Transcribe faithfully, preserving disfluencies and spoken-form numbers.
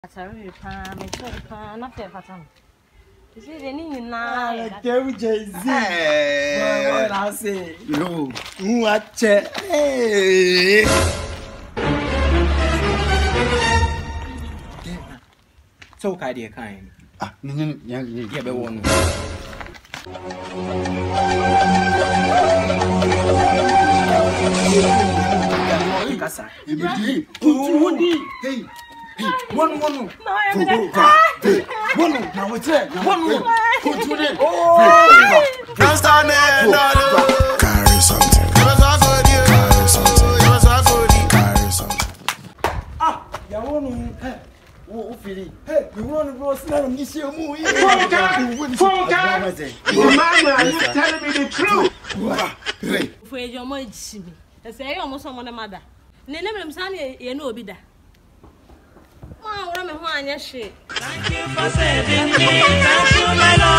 Sorry, Pam, it's so fun, not fair for some. Is it any now? Tell Jay Z. What I say? No, what? Hey. So, idea kind. Ah, no, no, yeah, yeah, but one. Hey. One, one, one. One, now it's it. One, one. Oh, can't stand it. Carry something. Carry something. Carry something. Ah, you want to? Oh, Philly. Hey, you want to go snap and get your movie? Funka! Mama, you're telling me the truth. For your mother, I say almost someone a mother. Name them, Sammy, you know, be that. Thank you for saving me. Thank you, my Lord.